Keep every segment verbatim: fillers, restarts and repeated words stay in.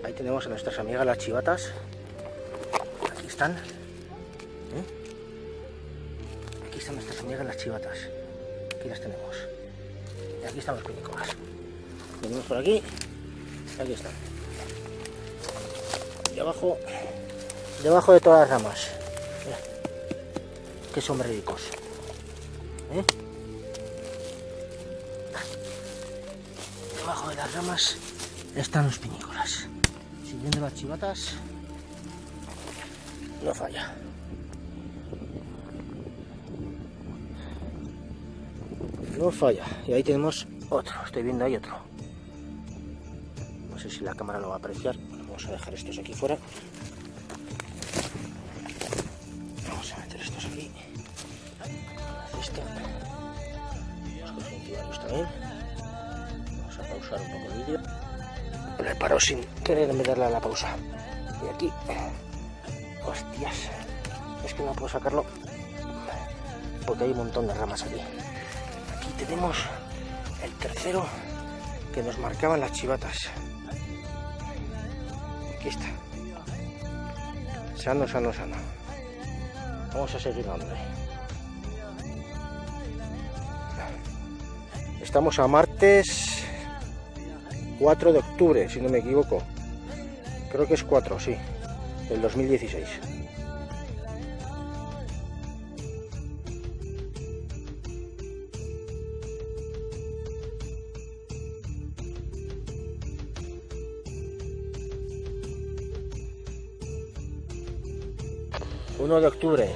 Ahí tenemos a nuestras amigas las chivatas. Aquí están. ¿Eh? Aquí están nuestras amigas las chivatas. Aquí las tenemos. Y aquí están los pinícolas. Venimos por aquí. Y aquí están. Y abajo, debajo de todas las ramas. Mira. Qué sombrericos. ¿Eh? Debajo de las ramas están los pinícolas. Siguiendo las chivatas, no falla. No falla. Y ahí tenemos otro. Estoy viendo ahí otro. No sé si la cámara lo va a apreciar. Vamos a dejar estos aquí fuera. Vamos a meter estos aquí. La cesta. Vamos a cultivarlos también. Vamos a pausar un poco el vídeo. Le paro sin querer darle a la pausa. Y aquí, hostias, es que no puedo sacarlo porque hay un montón de ramas aquí. Aquí tenemos el tercero que nos marcaban las chivatas. Aquí está. Sano, sano, sano. Vamos a seguir dándole. Estamos a martes cuatro de octubre, si no me equivoco. Creo que es cuatro, sí, del dos mil dieciséis. uno de octubre.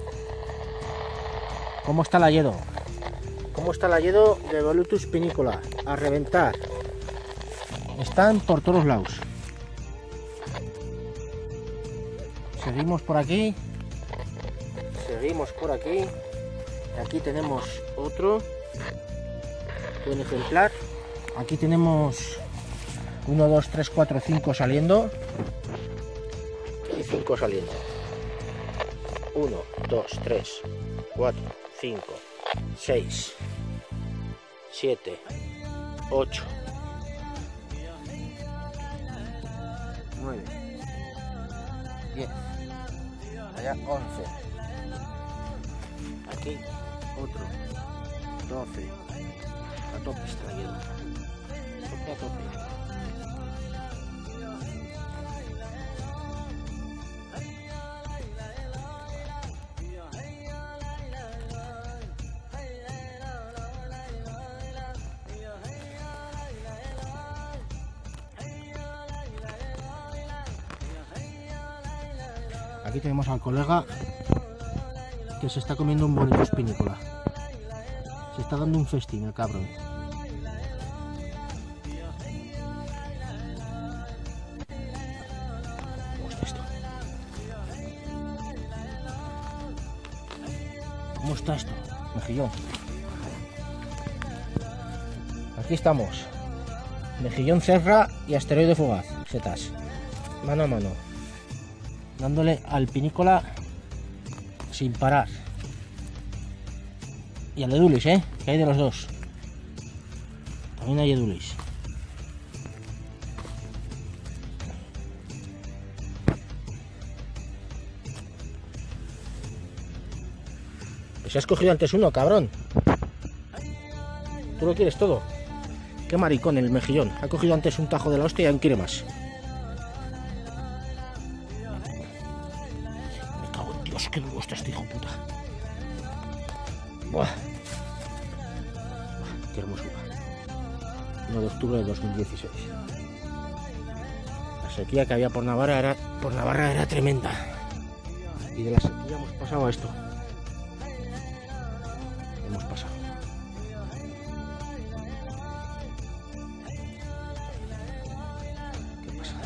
¿Cómo está el hayedo? ¿Cómo está el hayedo de Boletus pinicola? A reventar. Están por todos lados. Seguimos por aquí. Seguimos por aquí. Aquí tenemos otro. Buen ejemplar. Aquí tenemos uno, dos, tres, cuatro, cinco saliendo. Y cinco saliendo. uno, dos, tres, cuatro, cinco, seis, siete, ocho. nueve, diez, allá once, aquí otro, doce, a tope está lleno, tope a tope. Aquí tenemos al colega que se está comiendo un bonito pinícola. Se está dando un festín el cabrón. ¿Cómo está esto? ¿Cómo está esto? Mejillón. Aquí estamos. Mejillón Serra y asteroide fugaz. Setas. Mano a mano. Dándole al pinícola sin parar. Y al edulis, ¿eh? Que hay de los dos. También hay edulis. Pues has cogido antes uno, cabrón. Tú lo quieres todo. Qué maricón el mejillón. Ha cogido antes un tajo de la hostia y aún quiere más. Dios, qué duro está este hijo puta. Buah. Buah, qué hermosura. uno de octubre de dos mil dieciséis. La sequía que había por Navarra era, por Navarra era tremenda. Y de la sequía hemos pasado a esto. Hemos pasado. ¿Qué pasa?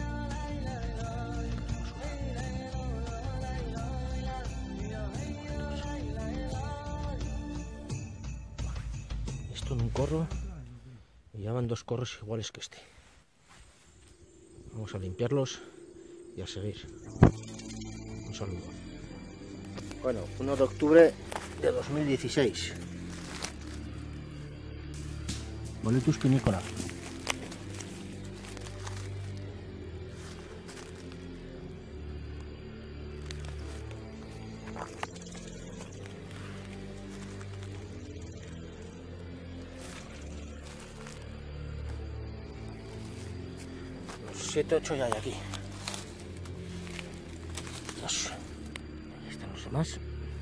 Esto en un corro y ya van dos corros iguales que este. Vamos a limpiarlos y a seguir. Un saludo. Bueno, uno de octubre de dos mil dieciséis. Boletus pinicola. siete, ocho ya hay aquí. Dos. Ahí están los demás.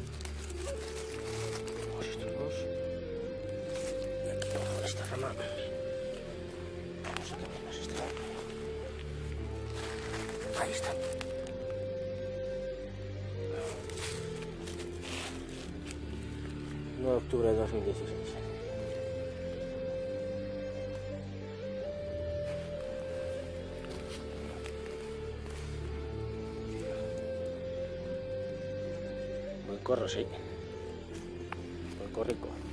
Pues estos dos. Y aquí abajo de esta rama. Vamos a cambiar más esta. Ahí está. nueve de octubre de dos mil dieciséis. Buen corro, sí. Buen corrico.